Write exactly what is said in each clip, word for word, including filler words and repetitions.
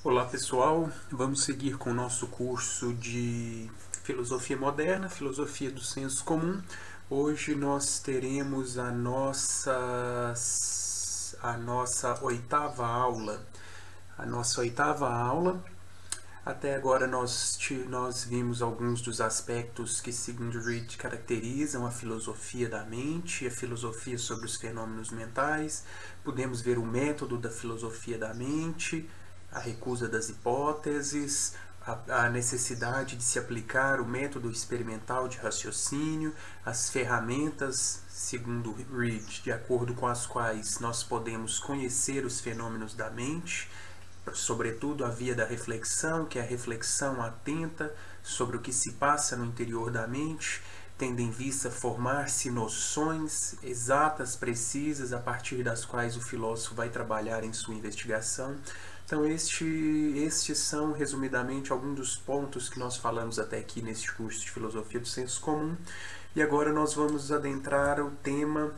Olá pessoal, vamos seguir com o nosso curso de Filosofia Moderna, Filosofia do Senso Comum. Hoje nós teremos a nossa, a nossa oitava aula. A nossa oitava aula. Até agora nós, nós vimos alguns dos aspectos que, segundo Reid, caracterizam a filosofia da mente, a filosofia sobre os fenômenos mentais. Podemos ver o método da filosofia da mente, a recusa das hipóteses, a, a necessidade de se aplicar o método experimental de raciocínio, as ferramentas, segundo Reid, de acordo com as quais nós podemos conhecer os fenômenos da mente, sobretudo a via da reflexão, que é a reflexão atenta sobre o que se passa no interior da mente, tendo em vista formar-se noções exatas, precisas, a partir das quais o filósofo vai trabalhar em sua investigação. Então este, estes são, resumidamente, alguns dos pontos que nós falamos até aqui neste curso de Filosofia do Senso Comum. E agora nós vamos adentrar o tema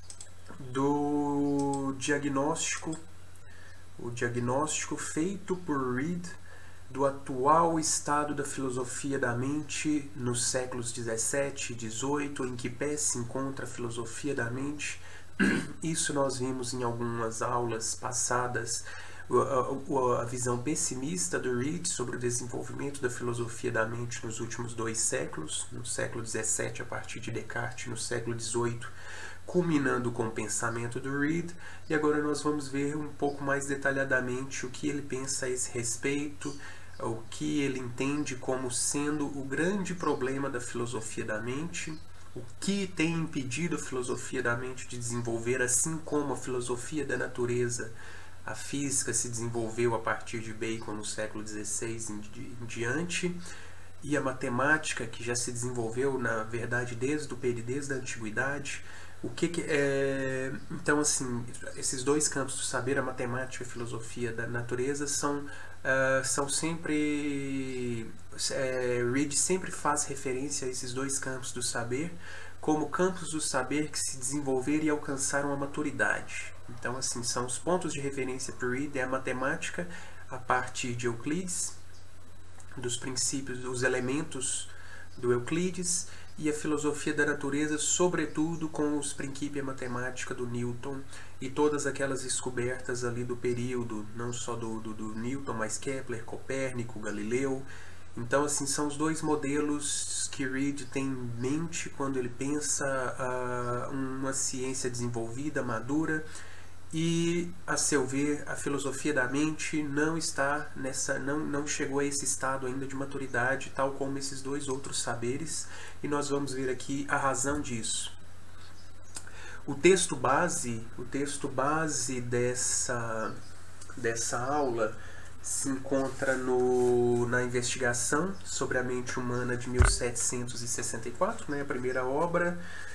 do diagnóstico o diagnóstico feito por Reid do atual estado da filosofia da mente nos séculos dezessete e dezoito, em que pé se encontra a filosofia da mente. Isso nós vimos em algumas aulas passadas, a, a, a visão pessimista do Reid sobre o desenvolvimento da filosofia da mente nos últimos dois séculos, no século dezessete a partir de Descartes, no século dezoito, culminando com o pensamento do Reid. E agora nós vamos ver um pouco mais detalhadamente o que ele pensa a esse respeito, o que ele entende como sendo o grande problema da filosofia da mente, o que tem impedido a filosofia da mente de desenvolver, assim como a filosofia da natureza, a física, se desenvolveu a partir de Bacon no século dezesseis em, em diante, e a matemática, que já se desenvolveu, na verdade, desde o período, desde a antiguidade. O que, que é... Então, assim, esses dois campos do saber, a matemática e a filosofia da natureza, são, uh, são sempre... É, Reid sempre faz referência a esses dois campos do saber como campos do saber que se desenvolveram e alcançaram a maturidade. Então, assim, são os pontos de referência para Reid, é a matemática a partir de Euclides, dos princípios, dos elementos do Euclides, e a filosofia da natureza, sobretudo com os princípios matemática do Newton e todas aquelas descobertas ali do período, não só do, do, do Newton, mas Kepler, Copérnico, Galileu. Então, assim, são os dois modelos que Reid tem em mente quando ele pensa uh, uma ciência desenvolvida, madura. E, a seu ver, a filosofia da mente não está nessa, não, não chegou a esse estado ainda de maturidade, tal como esses dois outros saberes, e nós vamos ver aqui a razão disso. O texto base, o texto base dessa, dessa aula se encontra no, na Investigação sobre a Mente Humana de mil setecentos e sessenta e quatro, né, a primeira obra,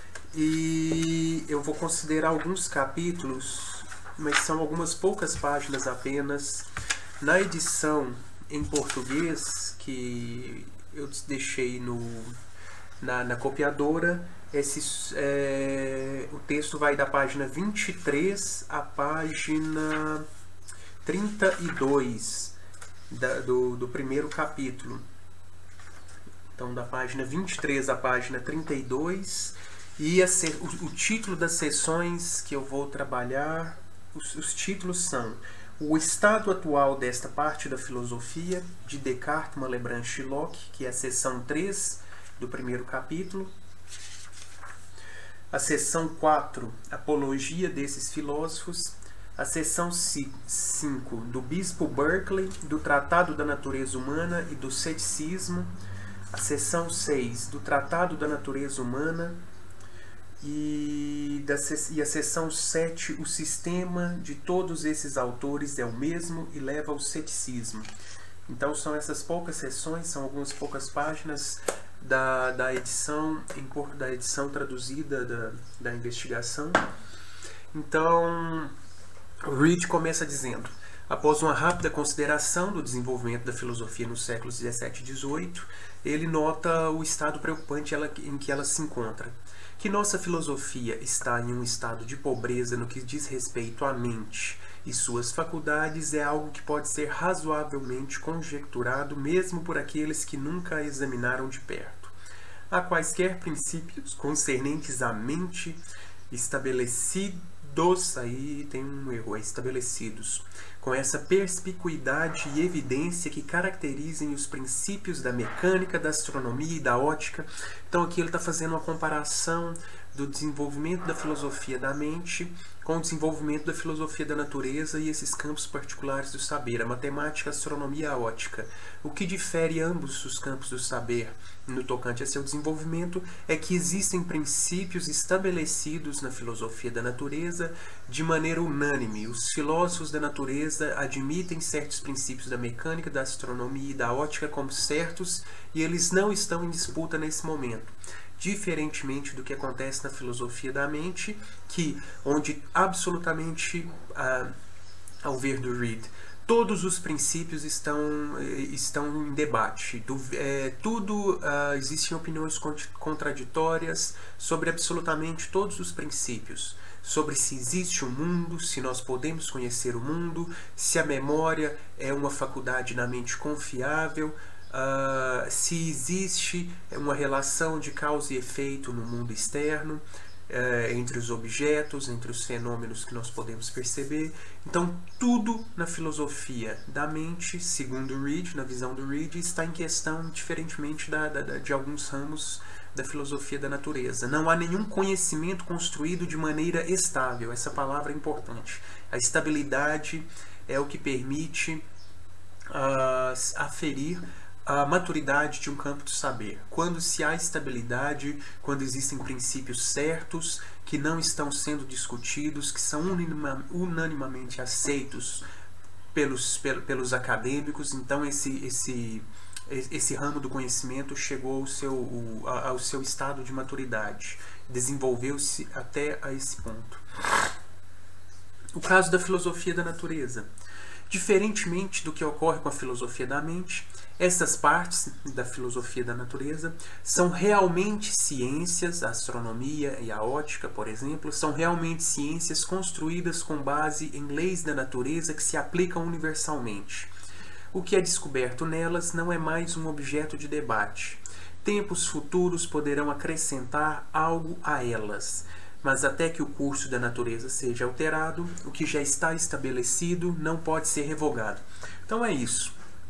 e eu vou considerar alguns capítulos, mas são algumas poucas páginas apenas. Na edição em português, que eu deixei no, na, na copiadora, esse, é, o texto vai da página vinte e três à página trinta e dois da, do, do primeiro capítulo. Então, da página vinte e três à página trinta e dois, e a, o, o título das sessões que eu vou trabalhar, os, os títulos são: o estado atual desta parte da filosofia, de Descartes, Malebranche e Locke, que é a seção três do primeiro capítulo. A seção quatro, Apologia desses filósofos. A seção cinco, do Bispo Berkeley, do Tratado da Natureza Humana e do Ceticismo. A seção seis, do Tratado da Natureza Humana. E, da, e a seção sete, o sistema de todos esses autores é o mesmo e leva ao ceticismo. Então são essas poucas sessões, são algumas poucas páginas da, da, edição, da edição traduzida da, da investigação. Então, Reid começa dizendo: após uma rápida consideração do desenvolvimento da filosofia nos séculos dezessete e dezoito, ele nota o estado preocupante em que ela se encontra. Que nossa filosofia está em um estado de pobreza no que diz respeito à mente e suas faculdades é algo que pode ser razoavelmente conjecturado mesmo por aqueles que nunca a examinaram de perto. Há quaisquer princípios concernentes à mente estabelecidos, aí tem um erro, é estabelecidos, com essa perspicuidade e evidência que caracterizem os princípios da mecânica, da astronomia e da ótica. Então aqui ele está fazendo uma comparação do desenvolvimento da filosofia da mente com o desenvolvimento da filosofia da natureza e esses campos particulares do saber, a matemática, a astronomia e a ótica. O que difere ambos os campos do saber no tocante a seu desenvolvimento é que existem princípios estabelecidos na filosofia da natureza de maneira unânime. Os filósofos da natureza admitem certos princípios da mecânica, da astronomia e da ótica como certos e eles não estão em disputa nesse momento. Diferentemente do que acontece na filosofia da mente, que onde absolutamente, ah, ao ver do Reid, todos os princípios estão, estão em debate. Do, é, tudo, ah, existem opiniões contraditórias sobre absolutamente todos os princípios. Sobre se existe um mundo, se nós podemos conhecer o mundo, se a memória é uma faculdade na mente confiável, Uh, se existe uma relação de causa e efeito no mundo externo, uh, entre os objetos, entre os fenômenos que nós podemos perceber. Então, tudo na filosofia da mente, segundo Reid, na visão do Reid, está em questão, diferentemente da, da, de alguns ramos da filosofia da natureza. Não há nenhum conhecimento construído de maneira estável. Essa palavra é importante. A estabilidade é o que permite uh, aferir a maturidade de um campo de saber. Quando se há estabilidade, quando existem princípios certos que não estão sendo discutidos, que são unanima, unanimamente aceitos pelos, pelos acadêmicos, então esse, esse, esse ramo do conhecimento chegou ao seu, ao seu estado de maturidade, desenvolveu-se até a esse ponto. O caso da filosofia da natureza. Diferentemente do que ocorre com a filosofia da mente, essas partes da filosofia da natureza são realmente ciências, a astronomia e a ótica, por exemplo, são realmente ciências construídas com base em leis da natureza que se aplicam universalmente. O que é descoberto nelas não é mais um objeto de debate. Tempos futuros poderão acrescentar algo a elas, mas até que o curso da natureza seja alterado, o que já está estabelecido não pode ser revogado. Então é isso.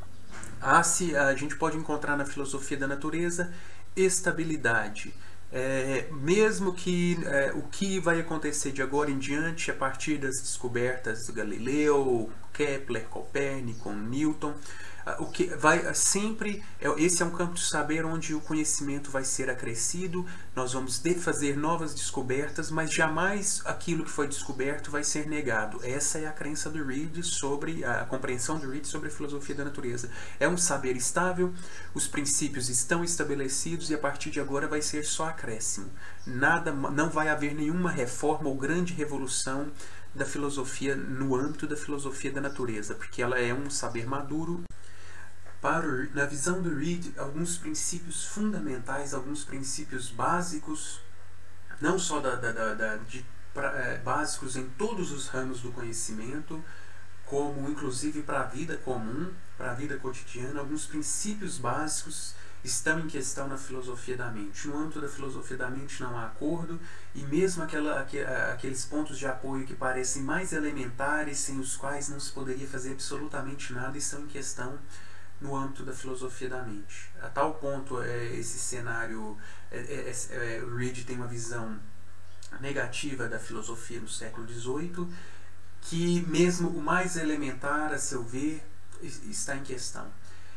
A, a gente pode encontrar na filosofia da natureza estabilidade. É, mesmo que é, o que vai acontecer de agora em diante, a partir das descobertas de Galileu, Kepler, Copérnico, Newton, o que vai sempre, esse é um campo de saber onde o conhecimento vai ser acrescido, nós vamos fazer novas descobertas, mas jamais aquilo que foi descoberto vai ser negado. Essa é a crença do Reid sobre, a compreensão do Reid sobre a filosofia da natureza. É um saber estável, os princípios estão estabelecidos e a partir de agora vai ser só acréscimo. Nada, não vai haver nenhuma reforma ou grande revolução da filosofia no âmbito da filosofia da natureza, porque ela é um saber maduro. Para o, na visão do Reid, alguns princípios fundamentais, alguns princípios básicos, não só da, da, da, da, de, pra, é, básicos em todos os ramos do conhecimento, como inclusive para a vida comum, para a vida cotidiana, alguns princípios básicos estão em questão na filosofia da mente. No âmbito da filosofia da mente não há acordo, e mesmo aquela, aqueles pontos de apoio que parecem mais elementares, sem os quais não se poderia fazer absolutamente nada, estão em questão no âmbito da filosofia da mente. A tal ponto, é, esse cenário, é, é, é, o Reid tem uma visão negativa da filosofia no século dezoito, que mesmo o mais elementar, a seu ver, está em questão.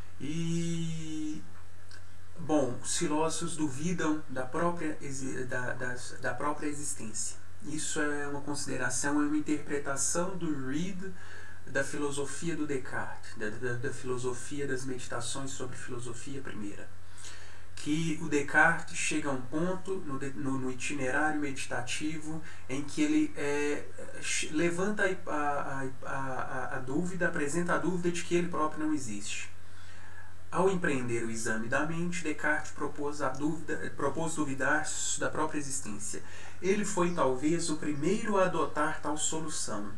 E, bom, os filósofos duvidam da própria, da, da, da própria existência. Isso é uma consideração, é uma interpretação do Reid da filosofia do Descartes, da, da, da filosofia das meditações sobre filosofia primeira. Que o Descartes chega a um ponto no, no, no itinerário meditativo em que ele é, levanta a, a, a, a dúvida, apresenta a dúvida de que ele próprio não existe. Ao empreender o exame da mente, Descartes propôs, a dúvida, propôs duvidar da própria existência. Ele foi talvez o primeiro a adotar tal solução.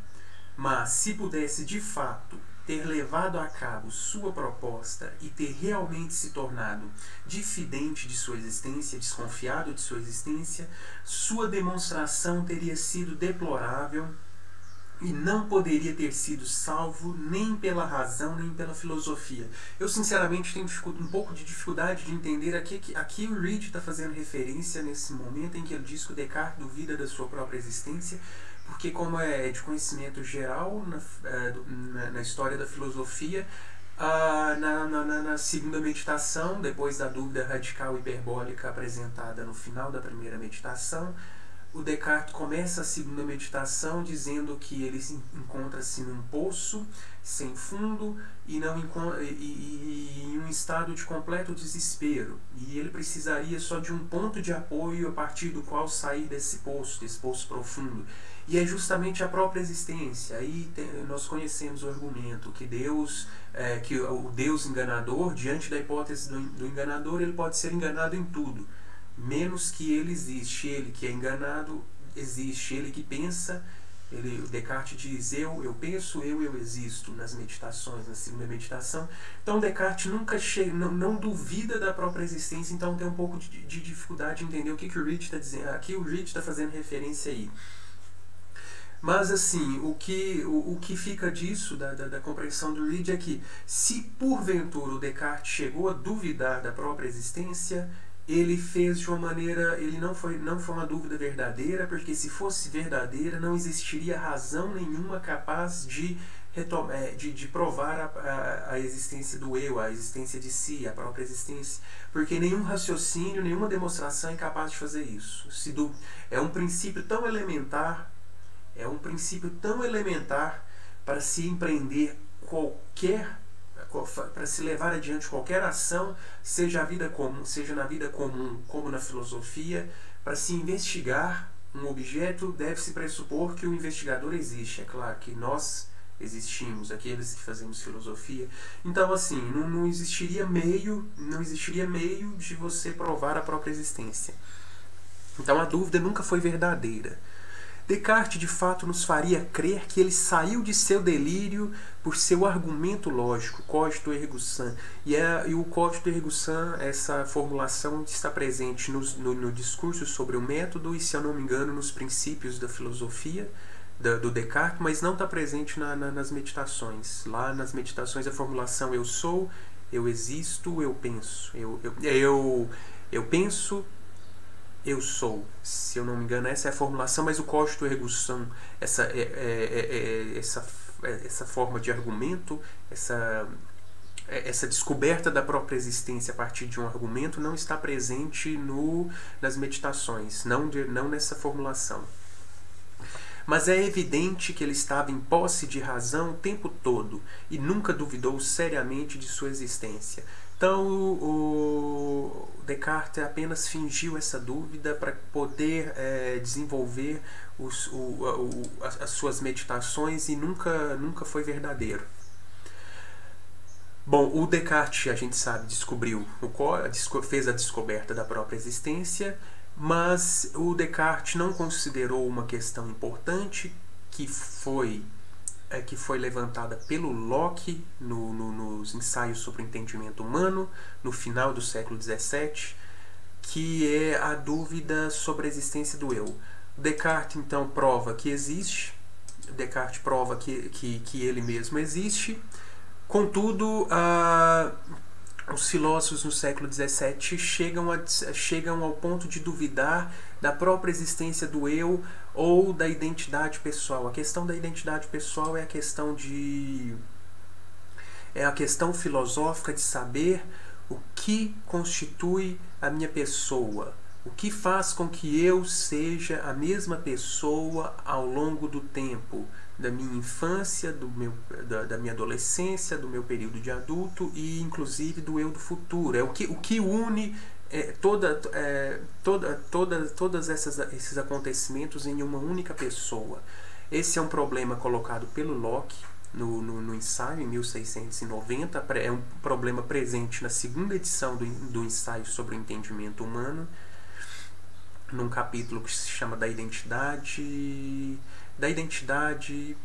mas se pudesse de fato ter levado a cabo sua proposta e ter realmente se tornado diffidente de sua existência, desconfiado de sua existência, sua demonstração teria sido deplorável e não poderia ter sido salvo nem pela razão, nem pela filosofia. Eu, sinceramente, tenho um pouco de dificuldade de entender a que, a que o Reid está fazendo referência nesse momento em que ele diz que o Descartes duvida da sua própria existência, porque, como é de conhecimento geral na, na, na história da filosofia, ah, na, na, na segunda meditação, depois da dúvida radical hiperbólica apresentada no final da primeira meditação, o Descartes começa a segunda meditação dizendo que ele encontra-se num poço sem fundo e, não encontra, e, e, e em um estado de completo desespero. E ele precisaria só de um ponto de apoio a partir do qual sair desse poço, desse poço profundo. E é justamente a própria existência. Aí tem, nós conhecemos o argumento que Deus, é, que o Deus enganador, diante da hipótese do, do enganador, ele pode ser enganado em tudo, menos que ele existe. Ele que é enganado existe, ele que pensa, ele, o Descartes diz eu, eu penso, eu, eu existo nas meditações, na segunda meditação. Então Descartes nunca chega, não, não duvida da própria existência, então tem um pouco de, de dificuldade de entender o que, que o Reid está dizendo, aqui o Reid está fazendo referência aí. Mas assim, o que, o, o que fica disso, da, da, da compreensão do Reid, é que se porventura o Descartes chegou a duvidar da própria existência, ele fez de uma maneira, ele não foi, não foi uma dúvida verdadeira, porque se fosse verdadeira não existiria razão nenhuma capaz de, retomar, de, de provar a, a, a existência do eu, a existência de si, a própria existência, porque nenhum raciocínio, nenhuma demonstração é capaz de fazer isso. Se do, é um princípio tão elementar, é um princípio tão elementar para se empreender qualquer, para se levar adiante qualquer ação, seja, a vida comum, seja na vida comum como na filosofia. Para se investigar um objeto, deve-se pressupor que o investigador existe. É claro que nós existimos, aqueles que fazemos filosofia. Então, assim, não, não existiria meio, não existiria meio de você provar a própria existência. Então, a dúvida nunca foi verdadeira. Descartes, de fato, nos faria crer que ele saiu de seu delírio por seu argumento lógico, cogito ergo sum. E, é, e o cogito ergo sum, essa formulação está presente no, no, no discurso sobre o método e, se eu não me engano, nos princípios da filosofia da, do Descartes, mas não está presente na, na, nas meditações. Lá nas meditações a formulação eu sou, eu existo, eu penso. Eu, eu, eu, eu penso... eu sou, se eu não me engano, essa é a formulação, mas o cogito ergo sum, essa, é, é, é, essa, essa forma de argumento, essa, essa descoberta da própria existência a partir de um argumento não está presente no, nas meditações, não, de, não nessa formulação. Mas é evidente que ele estava em posse de razão o tempo todo e nunca duvidou seriamente de sua existência. Então, o Descartes apenas fingiu essa dúvida para poder é, desenvolver os, o, o, as suas meditações e nunca, nunca foi verdadeiro. Bom, o Descartes, a gente sabe, descobriu, fez a descoberta da própria existência, mas o Descartes não considerou uma questão importante que foi... É, que foi levantada pelo Locke no, no, nos ensaios sobre o entendimento humano, no final do século dezessete, que é a dúvida sobre a existência do eu. Descartes, então, prova que existe, Descartes prova que, que, que ele mesmo existe, contudo, a, os filósofos no século dezessete chegam, a, chegam ao ponto de duvidar da própria existência do eu ou da identidade pessoal. A questão da identidade pessoal é a questão de é a questão filosófica de saber o que constitui a minha pessoa, o que faz com que eu seja a mesma pessoa ao longo do tempo, da minha infância, do meu, da, da minha adolescência, do meu período de adulto e inclusive do eu do futuro. É o que, o que une É, toda, é, toda, toda, todas essas, esses acontecimentos em uma única pessoa. Esse é um problema colocado pelo Locke no, no, no ensaio, em mil seiscentos e noventa. É um problema presente na segunda edição do, do ensaio sobre o entendimento humano, num capítulo que se chama da identidade, da identidade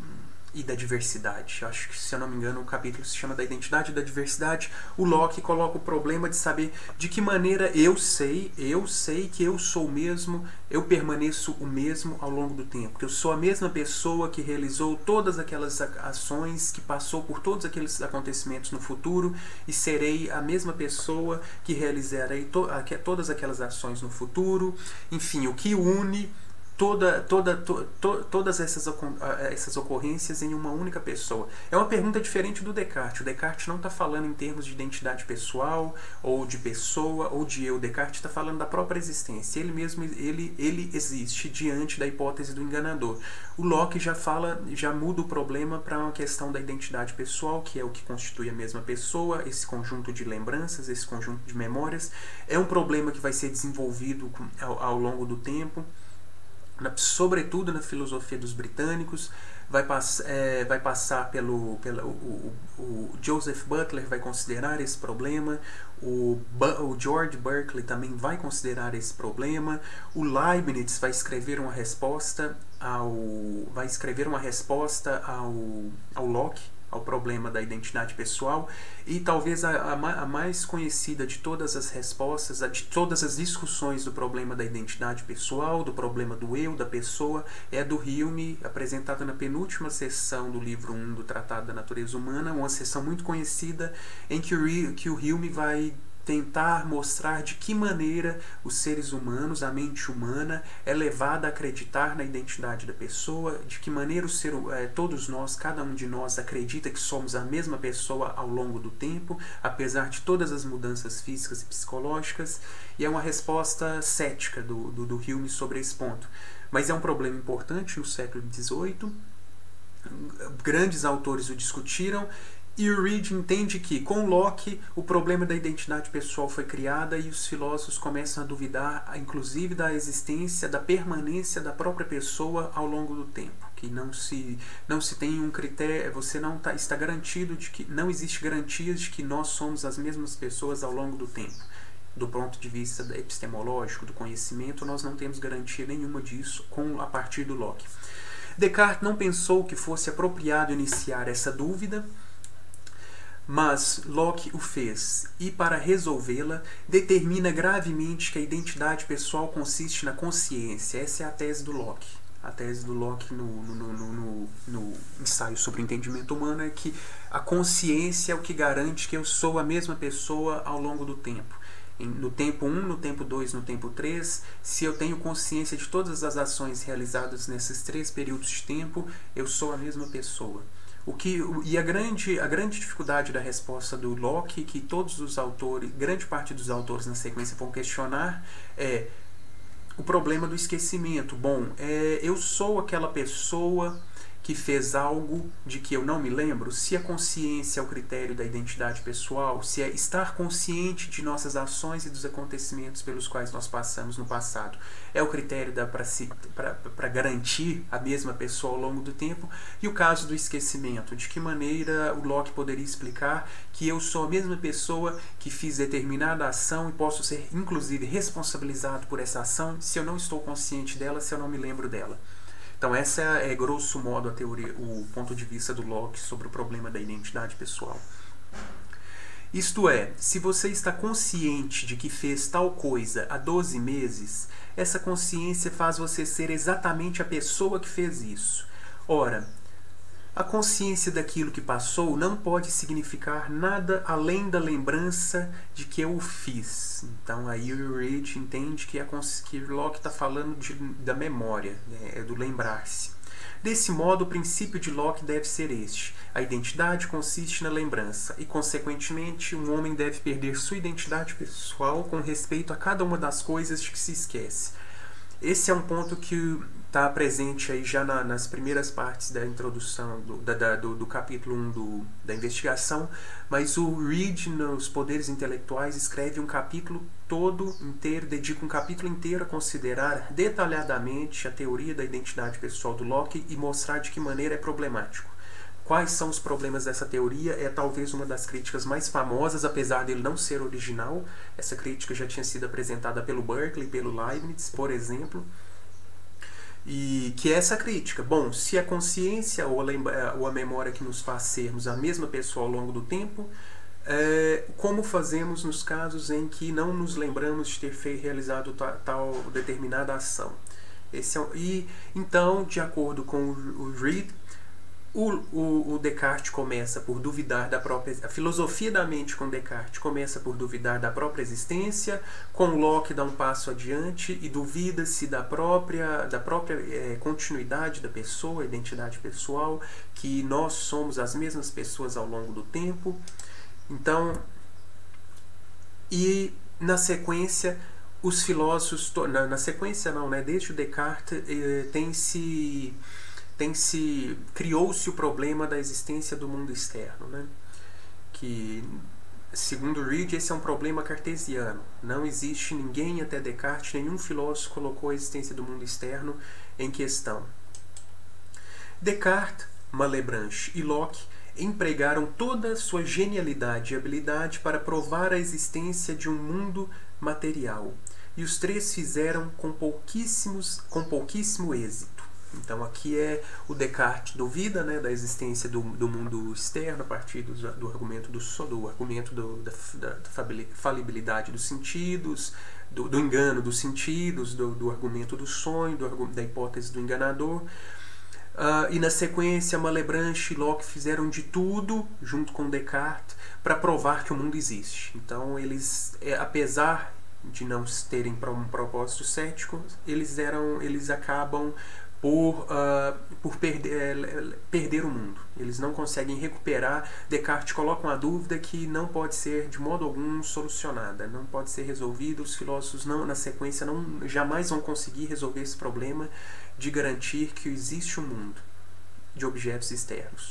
e da diversidade. Eu acho que, se eu não me engano, o capítulo se chama da identidade e da diversidade. O Locke coloca o problema de saber de que maneira eu sei, eu sei que eu sou o mesmo, eu permaneço o mesmo ao longo do tempo. Que eu sou a mesma pessoa que realizou todas aquelas ações, que passou por todos aqueles acontecimentos no futuro, e serei a mesma pessoa que realizarei to todas aquelas ações no futuro. Enfim, o que une Toda, toda, to, to, todas essas, essas ocorrências em uma única pessoa. É uma pergunta diferente do Descartes. O Descartes não está falando em termos de identidade pessoal, ou de pessoa, ou de eu. O Descartes está falando da própria existência. Ele mesmo ele, ele existe diante da hipótese do enganador. O Locke já fala, já muda o problema para uma questão da identidade pessoal, que é o que constitui a mesma pessoa, esse conjunto de lembranças, esse conjunto de memórias. É um problema que vai ser desenvolvido ao, ao longo do tempo. Na, sobretudo na filosofia dos britânicos, vai, pass, é, vai passar pelo, pelo o, o, o Joseph Butler vai considerar esse problema, o, o George Berkeley também vai considerar esse problema, o Leibniz vai escrever uma resposta ao, vai escrever uma resposta ao, ao Locke, ao problema da identidade pessoal, e talvez a, a, a mais conhecida de todas as respostas, a de todas as discussões do problema da identidade pessoal, do problema do eu, da pessoa, é do Hume, apresentada na penúltima sessão do livro um do Tratado da Natureza Humana, uma sessão muito conhecida em que o, que o Hume vai tentar mostrar de que maneira os seres humanos, a mente humana, é levada a acreditar na identidade da pessoa, de que maneira o ser, é, todos nós, cada um de nós, acredita que somos a mesma pessoa ao longo do tempo, apesar de todas as mudanças físicas e psicológicas, e é uma resposta cética do, do, do Hume sobre esse ponto. Mas é um problema importante no século dezoito, grandes autores o discutiram, e o Reid entende que, com Locke, o problema da identidade pessoal foi criada e os filósofos começam a duvidar, inclusive, da existência, da permanência da própria pessoa ao longo do tempo. Que não se, não se tem um critério, você não tá, está garantido de que não existe garantias de que nós somos as mesmas pessoas ao longo do tempo. Do ponto de vista epistemológico, do conhecimento, nós não temos garantia nenhuma disso com, a partir do Locke. Descartes não pensou que fosse apropriado iniciar essa dúvida, mas Locke o fez, e para resolvê-la, determina gravemente que a identidade pessoal consiste na consciência. Essa é a tese do Locke. A tese do Locke no, no, no, no, no ensaio sobre o entendimento humano é que a consciência é o que garante que eu sou a mesma pessoa ao longo do tempo. No tempo um, no tempo dois, no tempo três, se eu tenho consciência de todas as ações realizadas nesses três períodos de tempo, eu sou a mesma pessoa. O que, e a grande, a grande dificuldade da resposta do Locke, que todos os autores, grande parte dos autores na sequência vão questionar, é o problema do esquecimento. Bom, é, eu sou aquela pessoa que fez algo de que eu não me lembro. Se a consciência é o critério da identidade pessoal, se é estar consciente de nossas ações e dos acontecimentos pelos quais nós passamos no passado, é o critério para garantir a mesma pessoa ao longo do tempo. E o caso do esquecimento, de que maneira o Locke poderia explicar que eu sou a mesma pessoa que fiz determinada ação e posso ser inclusive responsabilizado por essa ação se eu não estou consciente dela, se eu não me lembro dela. Então essa é, grosso modo, a teoria, o ponto de vista do Locke sobre o problema da identidade pessoal. Isto é, se você está consciente de que fez tal coisa há doze meses, essa consciência faz você ser exatamente a pessoa que fez isso. Ora, a consciência daquilo que passou não pode significar nada além da lembrança de que eu o fiz. Então aí o Reid entende que, a, que Locke está falando de, da memória, né, do lembrar-se. Desse modo, o princípio de Locke deve ser este. A identidade consiste na lembrança e, consequentemente, um homem deve perder sua identidade pessoal com respeito a cada uma das coisas de que se esquece. Esse é um ponto que está presente aí já na, nas primeiras partes da introdução do, da, da, do, do capítulo um do, da investigação, mas o Reid, nos Poderes Intelectuais, escreve um capítulo todo inteiro, dedica um capítulo inteiro a considerar detalhadamente a teoria da identidade pessoal do Locke e mostrar de que maneira é problemático. Quais são os problemas dessa teoria? É talvez uma das críticas mais famosas, apesar dele não ser original. Essa crítica já tinha sido apresentada pelo Berkeley, pelo Leibniz, por exemplo. E que é essa crítica. Bom, se a consciência ou a, ou a memória que nos faz sermos a mesma pessoa ao longo do tempo, é, como fazemos nos casos em que não nos lembramos de ter feito, realizado tal, tal determinada ação? Esse é, e então, de acordo com o, o Reid, o, o, o Descartes começa por duvidar da própria... A filosofia da mente com Descartes começa por duvidar da própria existência, com Locke dá um passo adiante e duvida-se da própria, da própria é, continuidade da pessoa, identidade pessoal, que nós somos as mesmas pessoas ao longo do tempo. Então, e na sequência, os filósofos... Na, na sequência não, né? Desde o Descartes eh, tem-se... tem-se criou-se o problema da existência do mundo externo, né? Que, segundo Reid, esse é um problema cartesiano. Não existe ninguém até Descartes, nenhum filósofo colocou a existência do mundo externo em questão. Descartes, Malebranche e Locke empregaram toda a sua genialidade e habilidade para provar a existência de um mundo material, e os três fizeram com pouquíssimos, com pouquíssimo êxito. Então aqui é o Descartes duvida, né, da existência do, do mundo externo a partir do, do argumento, do, do, argumento do, da, da falibilidade dos sentidos, do, do engano dos sentidos, do, do argumento do sonho, do, da hipótese do enganador. Uh, e na sequência, Malebranche e Locke fizeram de tudo, junto com Descartes, para provar que o mundo existe. Então eles, é, apesar de não terem um propósito cético, eles, eram, eles acabam por, uh, por perder, uh, perder o mundo. Eles não conseguem recuperar. Descartes coloca uma dúvida que não pode ser de modo algum solucionada, não pode ser resolvida. Os filósofos não, na sequência não, jamais vão conseguir resolver esse problema de garantir que existe um mundo de objetos externos.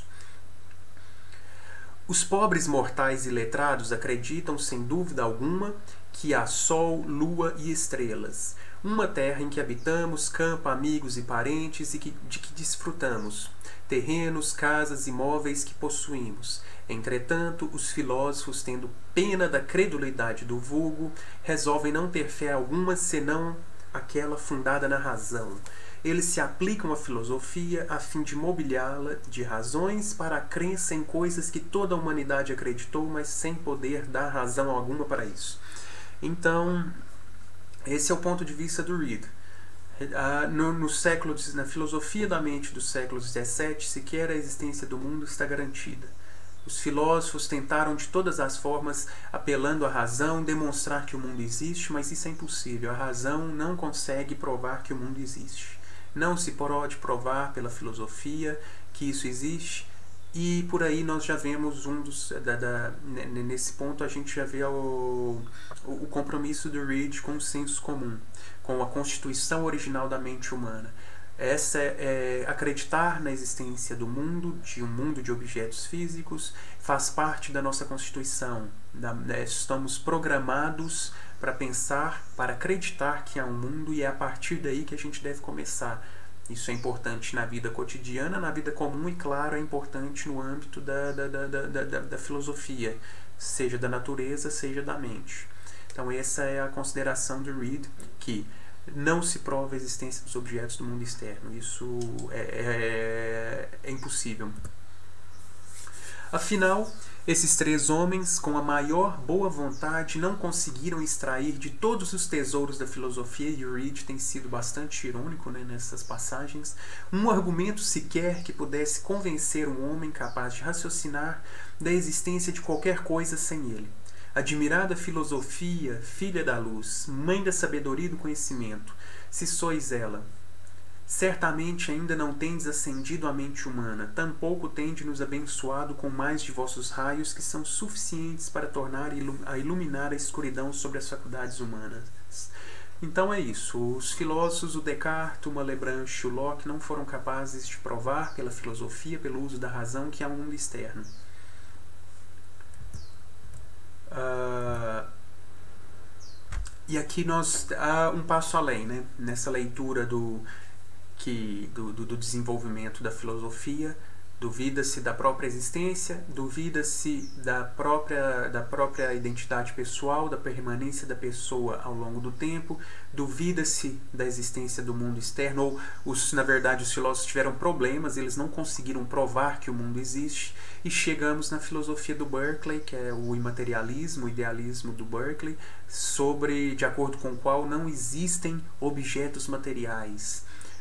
Os pobres mortais e letrados acreditam, sem dúvida alguma, que há sol, lua e estrelas, uma terra em que habitamos, campo, amigos e parentes e que, de que desfrutamos, terrenos, casas e móveis que possuímos. Entretanto, os filósofos, tendo pena da credulidade do vulgo, resolvem não ter fé alguma senão aquela fundada na razão. Eles se aplicam à filosofia a fim de mobiliá-la de razões para a crença em coisas que toda a humanidade acreditou, mas sem poder dar razão alguma para isso. Então, esse é o ponto de vista do Reid. Ah, no, no século, na filosofia da mente do século dezessete, sequer a existência do mundo está garantida. Os filósofos tentaram de todas as formas, apelando à razão, demonstrar que o mundo existe, mas isso é impossível. A razão não consegue provar que o mundo existe. Não se pode provar pela filosofia que isso existe, e por aí nós já vemos um dos... Da, da, nesse ponto a gente já vê o, o compromisso do Reid com o senso comum, com a constituição original da mente humana. Essa é, é acreditar na existência do mundo, de um mundo de objetos físicos, faz parte da nossa constituição. Da, né, estamos programados para pensar, para acreditar que há um mundo, e é a partir daí que a gente deve começar. Isso é importante na vida cotidiana, na vida comum, e claro, é importante no âmbito da, da, da, da, da, da filosofia, seja da natureza, seja da mente. Então essa é a consideração de Reid, que não se prova a existência dos objetos do mundo externo. Isso é, é, é impossível. Afinal, esses três homens, com a maior boa vontade, não conseguiram extrair de todos os tesouros da filosofia, e o Reid tem sido bastante irônico, né, nessas passagens, um argumento sequer que pudesse convencer um homem capaz de raciocinar da existência de qualquer coisa sem ele. Admirada filosofia, filha da luz, mãe da sabedoria e do conhecimento, se sois ela, certamente ainda não tendes ascendido a mente humana, tampouco tendes nos abençoado com mais de vossos raios, que são suficientes para tornar a iluminar a escuridão sobre as faculdades humanas. Então é isso. Os filósofos, o Descartes, o Malebranche e o Locke, não foram capazes de provar pela filosofia, pelo uso da razão, que há um mundo externo. Uh, e aqui nós há um passo além, né? Nessa leitura do, que, do, do, do desenvolvimento da filosofia, Duvida-se da própria existência, duvida-se da própria, da própria identidade pessoal, da permanência da pessoa ao longo do tempo, duvida-se da existência do mundo externo, ou, os, na verdade, os filósofos tiveram problemas, eles não conseguiram provar que o mundo existe, e chegamos na filosofia do Berkeley, que é o imaterialismo, o idealismo do Berkeley, sobre, de acordo com o qual não existem objetos materiais.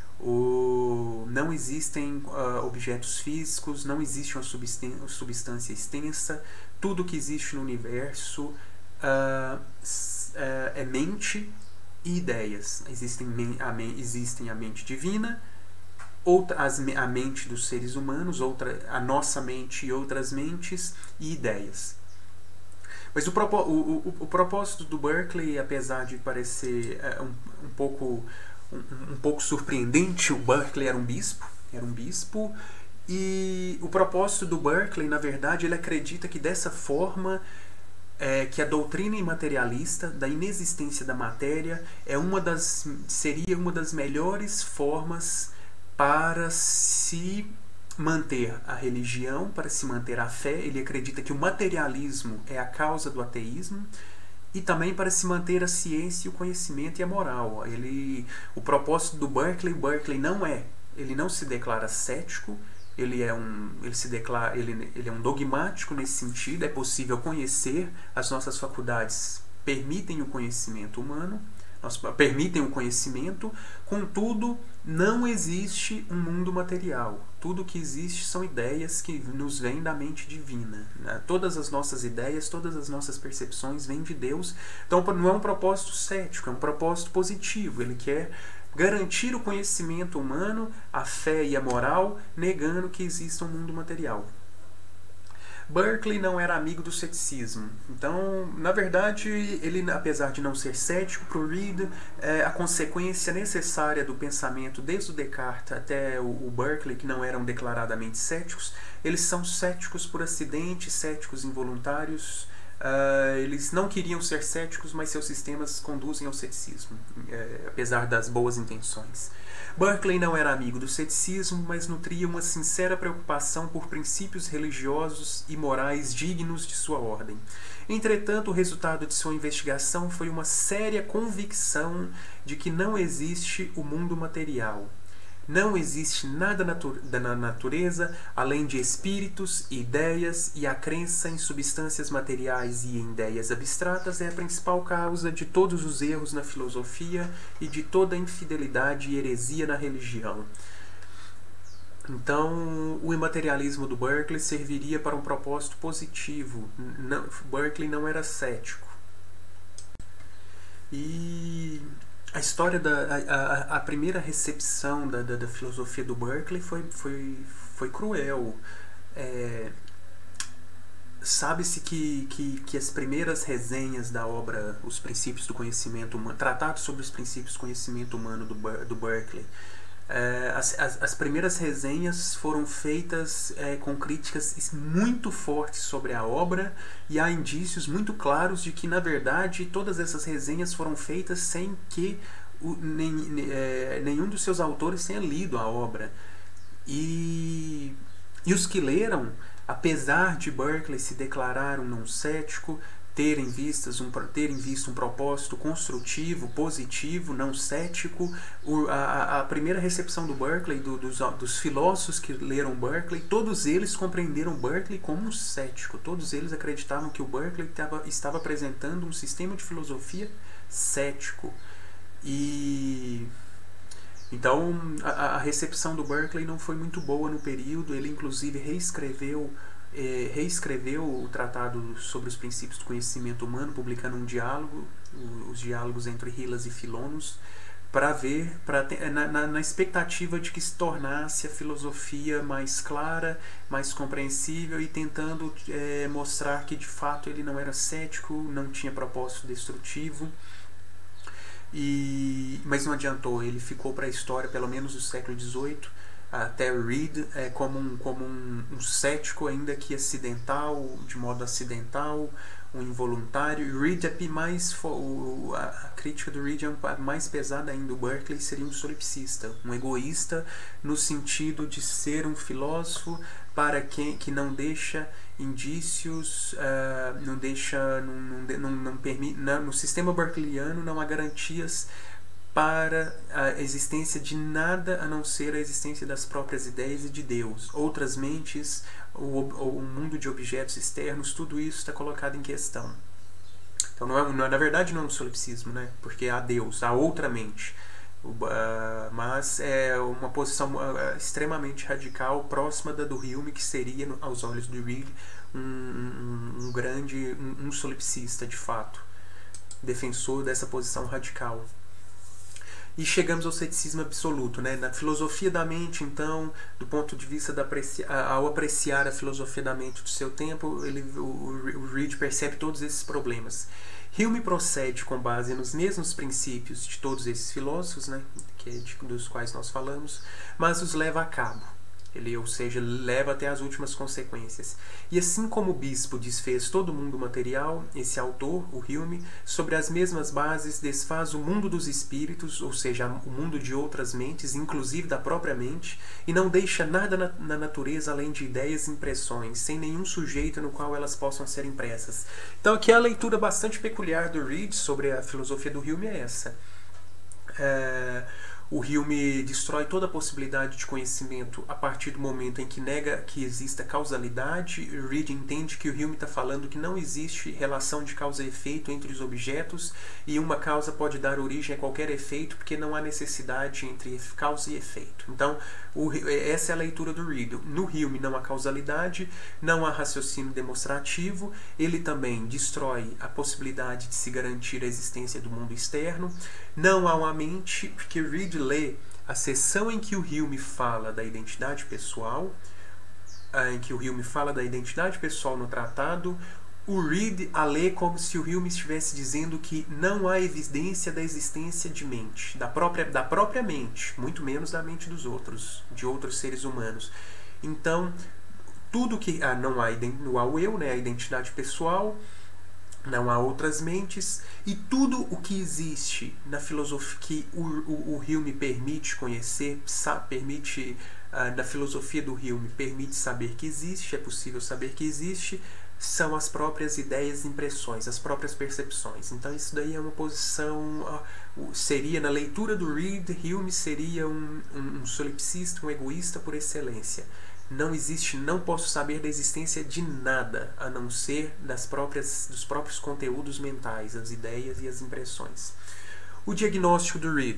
O, não existem uh, objetos físicos, não existe uma substância extensa, tudo que existe no universo uh, uh, é mente e ideias. Existem a, me, existem a mente divina, outra, as, a mente dos seres humanos, outra, a nossa mente e outras mentes e ideias. Mas o, o, o, o propósito do Berkeley, apesar de parecer uh, um, um pouco... Um, um pouco surpreendente, o Berkeley era um bispo, era um bispo, e o propósito do Berkeley, na verdade, ele acredita que dessa forma, é, que a doutrina imaterialista da inexistência da matéria é uma das, seria uma das melhores formas para se manter a religião, para se manter a fé. Ele acredita que o materialismo é a causa do ateísmo, e também para se manter a ciência, o conhecimento e a moral. Ele, o propósito do Berkeley, Berkeley não é, ele não se declara cético, ele é um, ele se declara, ele, ele é um dogmático nesse sentido. É possível conhecer, as nossas faculdades permitem o conhecimento humano, nós, permitem o conhecimento, contudo, não existe um mundo material. Tudo que existe são ideias que nos vêm da mente divina. Todas as nossas ideias, todas as nossas percepções vêm de Deus. Então não é um propósito cético, é um propósito positivo. Ele quer garantir o conhecimento humano, a fé e a moral, negando que exista um mundo material. Berkeley não era amigo do ceticismo. Então, na verdade, ele, apesar de não ser cético, para o Reid, é, a consequência necessária do pensamento, desde o Descartes até o, o Berkeley, que não eram declaradamente céticos, eles são céticos por acidente, céticos involuntários. Uh, eles não queriam ser céticos, mas seus sistemas conduzem ao ceticismo, é, apesar das boas intenções. Berkeley não era amigo do ceticismo, mas nutria uma sincera preocupação por princípios religiosos e morais dignos de sua ordem. Entretanto, o resultado de sua investigação foi uma séria convicção de que não existe o mundo material. Não existe nada na natureza além de espíritos, ideias, e a crença em substâncias materiais e em ideias abstratas é a principal causa de todos os erros na filosofia e de toda a infidelidade e heresia na religião. Então, o imaterialismo do Berkeley serviria para um propósito positivo. Não, Berkeley não era cético. E a história da a, a primeira recepção da, da, da filosofia do Berkeley foi, foi, foi cruel. É, sabe-se que, que, que as primeiras resenhas da obra Os Princípios do Conhecimento Humano, Tratado sobre os Princípios do Conhecimento Humano do, do Berkeley, é, as, as, as primeiras resenhas foram feitas é, com críticas muito fortes sobre a obra, e há indícios muito claros de que, na verdade, todas essas resenhas foram feitas sem que o, nem, é, nenhum dos seus autores tenha lido a obra. E, e os que leram, apesar de Berkeley se declarar um não cético, terem, vistas um, terem visto um propósito construtivo, positivo, não cético, o, a, a primeira recepção do Berkeley, do, dos, dos filósofos que leram Berkeley, todos eles compreenderam Berkeley como um cético. Todos eles acreditavam que o Berkeley tava, estava apresentando um sistema de filosofia cético. E então a, a recepção do Berkeley não foi muito boa no período. Ele inclusive reescreveu É, reescreveu o Tratado sobre os Princípios do Conhecimento Humano, publicando um diálogo, os diálogos entre Hillas e Filonos, para ver, pra ter, na, na, na expectativa de que se tornasse a filosofia mais clara, mais compreensível, e tentando é, mostrar que de fato ele não era cético, não tinha propósito destrutivo. E, mas não adiantou, ele ficou para a história, pelo menos do século dezoito, até Reid é, como, um, como um, um cético, ainda que acidental, de modo acidental, um involuntário. E Reid é mais, o, a crítica do Reid é mais pesada ainda. O Berkeley seria um solipsista, um egoísta, no sentido de ser um filósofo para quem que não deixa indícios, uh, não deixa, não, não, não, não permite, não, no sistema berkeleyiano não há garantias para a existência de nada a não ser a existência das próprias ideias e de Deus. Outras mentes, o, o mundo de objetos externos, tudo isso está colocado em questão. Então, não é, não, na verdade, não é um solipsismo, né? Porque há Deus, há outra mente. Uh, mas é uma posição uh, extremamente radical, próxima da do Hume, que seria, aos olhos do Reid, um, um, um grande um, um solipsista, de fato, defensor dessa posição radical. E chegamos ao ceticismo absoluto, né? Na filosofia da mente, então, do ponto de vista da apreci ao apreciar a filosofia da mente do seu tempo, ele, o, o Reid percebe todos esses problemas. Hume procede com base nos mesmos princípios de todos esses filósofos, né? Que é de, dos quais nós falamos, mas os leva a cabo. Ele, ou seja, leva até as últimas consequências. E assim como o bispo desfez todo o mundo material, esse autor, o Hume, sobre as mesmas bases, desfaz o mundo dos espíritos, ou seja, o mundo de outras mentes, inclusive da própria mente, e não deixa nada na, na natureza além de ideias e impressões, sem nenhum sujeito no qual elas possam ser impressas. Então aqui a leitura bastante peculiar do Reid sobre a filosofia do Hume é essa. É... O Hume destrói toda a possibilidade de conhecimento a partir do momento em que nega que exista causalidade. Reid entende que o Hume está falando que não existe relação de causa e efeito entre os objetos e uma causa pode dar origem a qualquer efeito porque não há necessidade entre causa e efeito. Então, o, essa é a leitura do Reid. No Hume não há causalidade, não há raciocínio demonstrativo, ele também destrói a possibilidade de se garantir a existência do mundo externo, não há uma mente, porque Reid lê a seção em que o Hume fala da identidade pessoal, em que o Hume fala da identidade pessoal no tratado, o Reid a lê como se o Hume estivesse dizendo que não há evidência da existência de mente, da própria, da própria mente, muito menos da mente dos outros, de outros seres humanos. Então, tudo que ah, não há, não há o eu, né, a identidade pessoal, não há outras mentes, e tudo o que existe na filosofia que o, o, o Hume permite conhecer, sabe, permite, uh, na filosofia do Hume, permite saber que existe, é possível saber que existe, são as próprias ideias e impressões, as próprias percepções. Então isso daí é uma posição, uh, seria, na leitura do Reid, Hume seria um, um, um solipsista, um egoísta por excelência. Não existe, não posso saber da existência de nada, a não ser das próprias, dos próprios conteúdos mentais, as ideias e as impressões. O diagnóstico do Reid.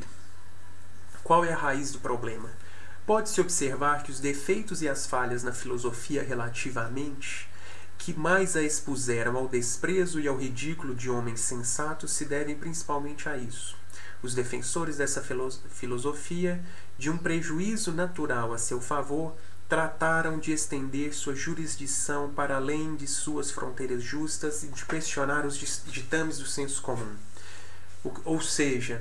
Qual é a raiz do problema? Pode-se observar que os defeitos e as falhas na filosofia relativamente, que mais a expuseram ao desprezo e ao ridículo de homens sensatos, se devem principalmente a isso. Os defensores dessa filosofia, de um prejuízo natural a seu favor, trataram de estender sua jurisdição para além de suas fronteiras justas e de questionar os ditames do senso comum. Ou seja,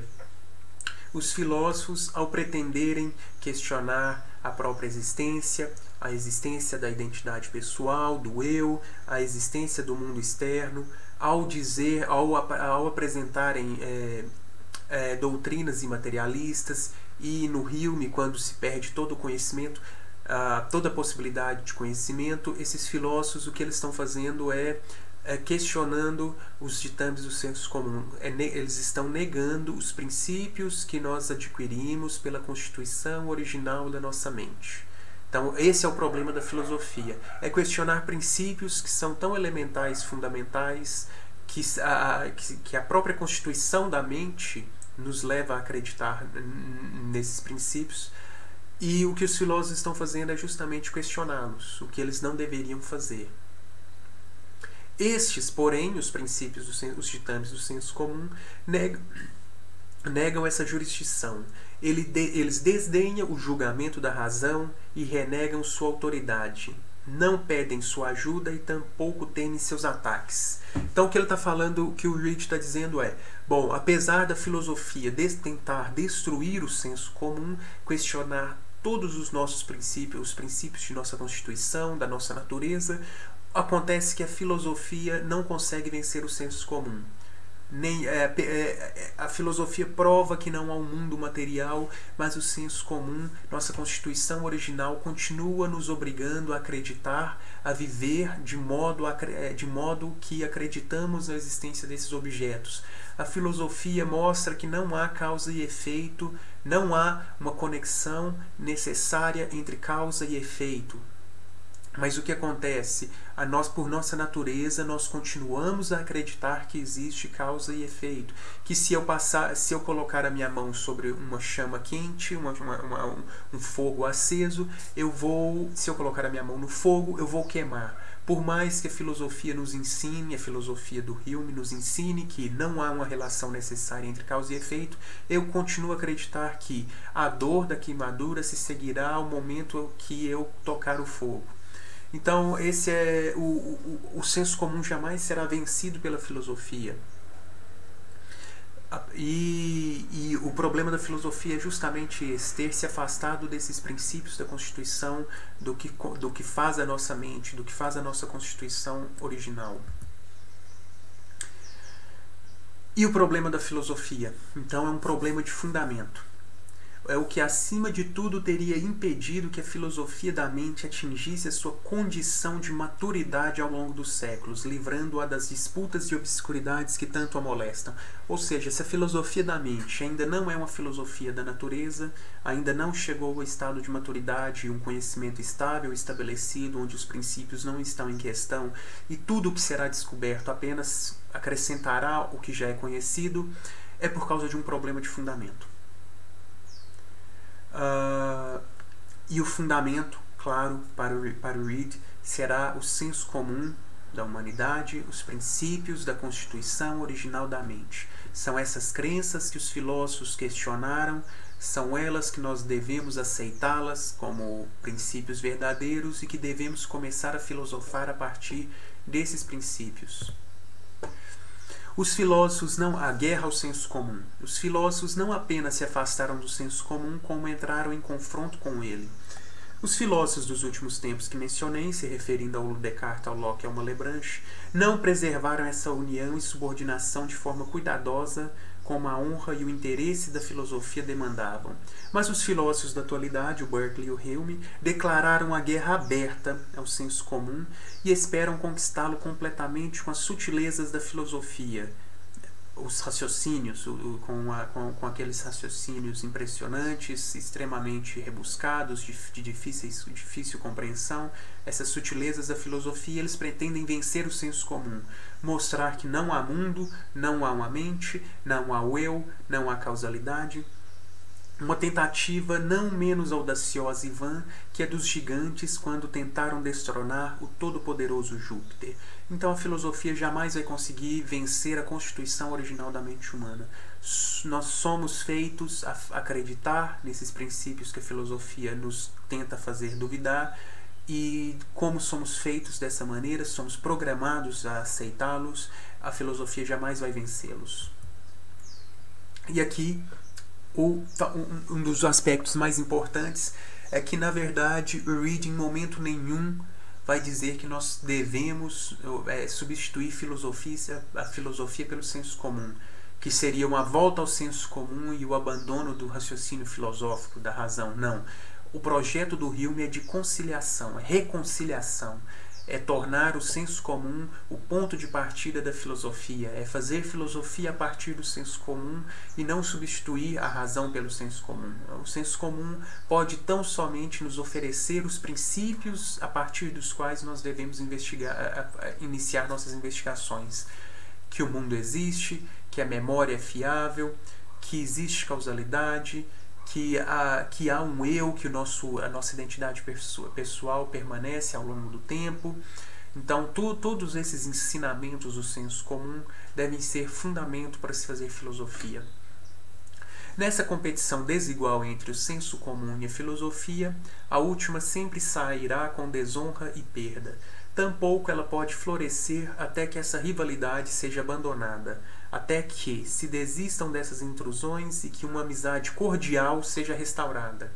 os filósofos, ao pretenderem questionar a própria existência, a existência da identidade pessoal, do eu, a existência do mundo externo, ao dizer, ao, ao apresentarem é, é, doutrinas imaterialistas, e no Hume, quando se perde todo o conhecimento, Uh, toda a possibilidade de conhecimento, esses filósofos, o que eles estão fazendo é, é questionando os ditames do senso comum. É ne eles estão negando os princípios que nós adquirimos pela constituição original da nossa mente. Então, esse é o problema da filosofia. É questionar princípios que são tão elementais, fundamentais, que a, que, que a própria constituição da mente nos leva a acreditar nesses princípios. E o que os filósofos estão fazendo é justamente questioná-los, o que eles não deveriam fazer. Estes, porém, os princípios, do, os ditames do senso comum, negam, negam essa jurisdição. Ele de, eles desdenham o julgamento da razão e renegam sua autoridade. Não pedem sua ajuda e tampouco temem seus ataques. Então o que ele está falando, o que o Reid está dizendo é, bom, apesar da filosofia de tentar destruir o senso comum, questionar todos os nossos princípios, os princípios de nossa constituição, da nossa natureza, acontece que a filosofia não consegue vencer o senso comum. Nem, é, é, a filosofia prova que não há um mundo material, mas o senso comum, nossa Constituição original, continua nos obrigando a acreditar, a viver de modo, a, de modo que acreditamos na existência desses objetos. A filosofia mostra que não há causa e efeito, não há uma conexão necessária entre causa e efeito. Mas o que acontece? A nós, por nossa natureza, nós continuamos a acreditar que existe causa e efeito. Que se eu passar, se eu colocar a minha mão sobre uma chama quente, uma, uma, uma, um, um fogo aceso, eu vou, se eu colocar a minha mão no fogo, eu vou queimar. Por mais que a filosofia nos ensine, a filosofia do Hume nos ensine que não há uma relação necessária entre causa e efeito, eu continuo a acreditar que a dor da queimadura se seguirá ao momento que eu tocar o fogo. Então, esse é o, o, o senso comum jamais será vencido pela filosofia. E, e o problema da filosofia é justamente esse, ter se afastado desses princípios da Constituição, do que, do que faz a nossa mente, do que faz a nossa Constituição original. E o problema da filosofia? Então, é um problema de fundamento. É o que acima de tudo teria impedido que a filosofia da mente atingisse a sua condição de maturidade ao longo dos séculos, livrando-a das disputas e obscuridades que tanto a molestam. Ou seja, se a filosofia da mente ainda não é uma filosofia da natureza, ainda não chegou ao estado de maturidade, um conhecimento estável, estabelecido, onde os princípios não estão em questão, e tudo o que será descoberto apenas acrescentará o que já é conhecido, é por causa de um problema de fundamento. Uh, e o fundamento, claro, para o, para o Reid, será o senso comum da humanidade, os princípios da Constituição original da mente. São essas crenças que os filósofos questionaram, são elas que nós devemos aceitá-las como princípios verdadeiros e que devemos começar a filosofar a partir desses princípios. Os filósofos não... A guerra ao senso comum. Os filósofos não apenas se afastaram do senso comum, como entraram em confronto com ele. Os filósofos dos últimos tempos que mencionei, se referindo ao Descartes, ao Locke e ao Malebranche, não preservaram essa união e subordinação de forma cuidadosa, como a honra e o interesse da filosofia demandavam. Mas os filósofos da atualidade, o Berkeley e o Hume, declararam a guerra aberta ao senso comum e esperam conquistá-lo completamente com as sutilezas da filosofia, os raciocínios, com, a, com, com aqueles raciocínios impressionantes, extremamente rebuscados, de, de difíceis, difícil compreensão, essas sutilezas da filosofia, eles pretendem vencer o senso comum, mostrar que não há mundo, não há uma mente, não há o eu, não há causalidade. Uma tentativa não menos audaciosa e vã que a dos gigantes quando tentaram destronar o todo-poderoso Júpiter. Então a filosofia jamais vai conseguir vencer a constituição original da mente humana. Nós somos feitos a acreditar nesses princípios que a filosofia nos tenta fazer duvidar, e como somos feitos dessa maneira, somos programados a aceitá-los, a filosofia jamais vai vencê-los. E aqui o, um dos aspectos mais importantes é que, na verdade, o Reid em momento nenhum vai dizer que nós devemos é, substituir filosofia, a filosofia pelo senso comum, que seria uma volta ao senso comum e o abandono do raciocínio filosófico, da razão. Não. O projeto do Hume é de conciliação, é reconciliação, é tornar o senso comum o ponto de partida da filosofia, é fazer filosofia a partir do senso comum e não substituir a razão pelo senso comum. O senso comum pode tão somente nos oferecer os princípios a partir dos quais nós devemos investigar, a, a, iniciar nossas investigações. Que o mundo existe, que a memória é fiável, que existe causalidade, que há, que há um eu, que o nosso, a nossa identidade pessoal permanece ao longo do tempo. Então, tu, todos esses ensinamentos do senso comum devem ser fundamento para se fazer filosofia. Nessa competição desigual entre o senso comum e a filosofia, a última sempre sairá com desonra e perda. Tampouco ela pode florescer até que essa rivalidade seja abandonada, até que se desistam dessas intrusões e que uma amizade cordial seja restaurada.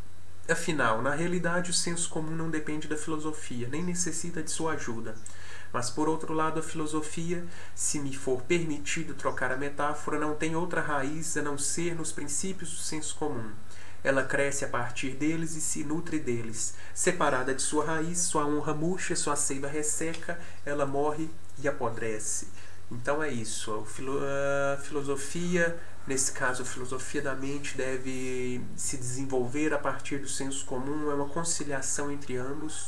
Afinal, na realidade, o senso comum não depende da filosofia, nem necessita de sua ajuda. Mas, por outro lado, a filosofia, se me for permitido trocar a metáfora, não tem outra raiz a não ser nos princípios do senso comum. Ela cresce a partir deles e se nutre deles. Separada de sua raiz, sua honra murcha, sua seiva resseca, ela morre e apodrece. Então é isso. A filosofia, nesse caso a filosofia da mente, deve se desenvolver a partir do senso comum. É uma conciliação entre ambos,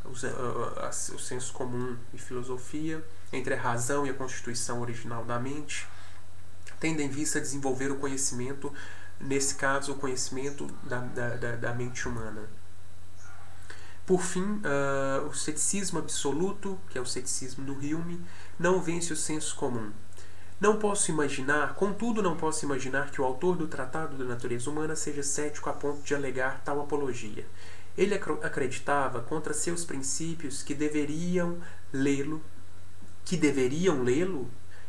o senso comum e filosofia, entre a razão e a constituição original da mente, tendo em vista a desenvolver o conhecimento, nesse caso o conhecimento da, da, da mente humana. Por fim, uh, o ceticismo absoluto, que é o ceticismo do Hume, não vence o senso comum. Não posso imaginar, contudo não posso imaginar que o autor do Tratado da Natureza Humana seja cético a ponto de alegar tal apologia. Ele acreditava contra seus princípios que deveriam lê-lo, que deveriam lê-lo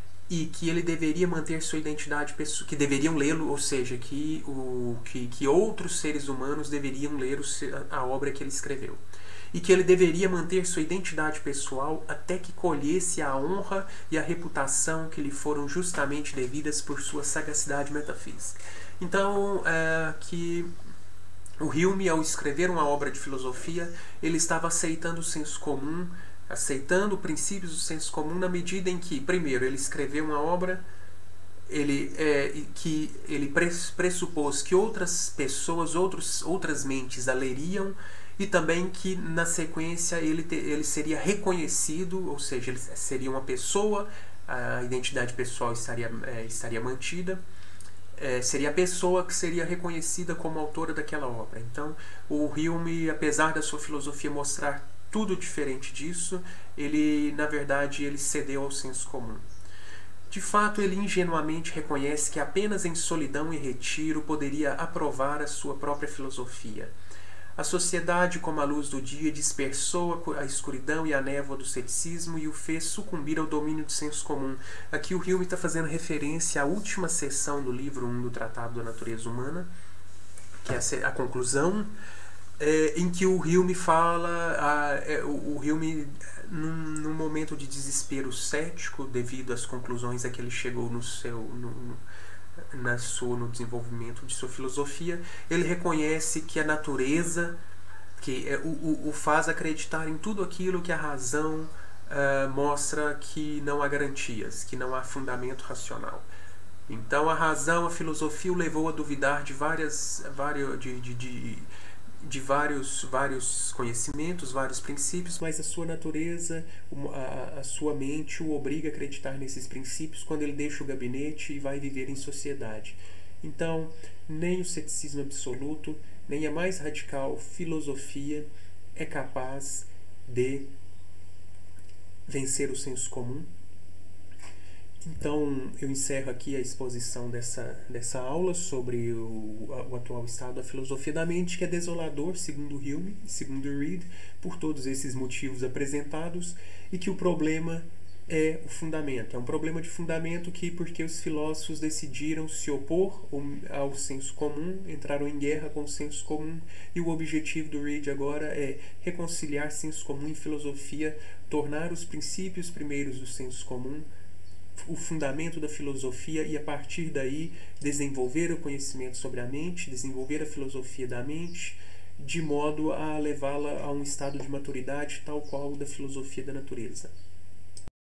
e que ele deveria manter sua identidade pessoal, que deveriam lê-lo, ou seja, que, o, que, que outros seres humanos deveriam ler o, a obra que ele escreveu. E que ele deveria manter sua identidade pessoal até que colhesse a honra e a reputação que lhe foram justamente devidas por sua sagacidade metafísica. Então, é, que o Hume, ao escrever uma obra de filosofia, ele estava aceitando o senso comum, aceitando princípios do senso comum na medida em que, primeiro, ele escreveu uma obra ele, é, que ele pressupôs que outras pessoas, outros, outras mentes a leriam, e também que, na sequência, ele, te, ele seria reconhecido, ou seja, ele seria uma pessoa, a identidade pessoal estaria, é, estaria mantida, é, seria a pessoa que seria reconhecida como autora daquela obra. Então, o Hume, apesar da sua filosofia mostrar tudo diferente disso, ele, na verdade, ele cedeu ao senso comum. De fato, ele ingenuamente reconhece que apenas em solidão e retiro poderia aprovar a sua própria filosofia. A sociedade, como a luz do dia, dispersou a escuridão e a névoa do ceticismo e o fez sucumbir ao domínio do senso comum. Aqui o Hume está fazendo referência à última seção do livro um do Tratado da Natureza Humana, que é a conclusão, é, em que o Hume fala, a, é, o, o Hume, num, num momento de desespero cético, devido às conclusões a que ele chegou no seu... No, Na sua, no desenvolvimento de sua filosofia, ele reconhece que a natureza que é, o, o, o faz acreditar em tudo aquilo que a razão uh, mostra que não há garantias, que não há fundamento racional. Então a razão, a filosofia o levou a duvidar de várias, várias de, de, de, de vários, vários conhecimentos, vários princípios, mas a sua natureza, a, a sua mente o obriga a acreditar nesses princípios quando ele deixa o gabinete e vai viver em sociedade. Então, nem o ceticismo absoluto, nem a mais radical filosofia é capaz de vencer o senso comum. Então, eu encerro aqui a exposição dessa, dessa aula sobre o, o atual estado da filosofia da mente, que é desolador, segundo Hume, segundo Reid, por todos esses motivos apresentados, e que o problema é o fundamento. É um problema de fundamento que, porque os filósofos decidiram se opor ao senso comum, entraram em guerra com o senso comum, e o objetivo do Reid agora é reconciliar senso comum e filosofia, tornar os princípios primeiros do senso comum o fundamento da filosofia e, a partir daí, desenvolver o conhecimento sobre a mente, desenvolver a filosofia da mente, de modo a levá-la a um estado de maturidade tal qual o da filosofia da natureza.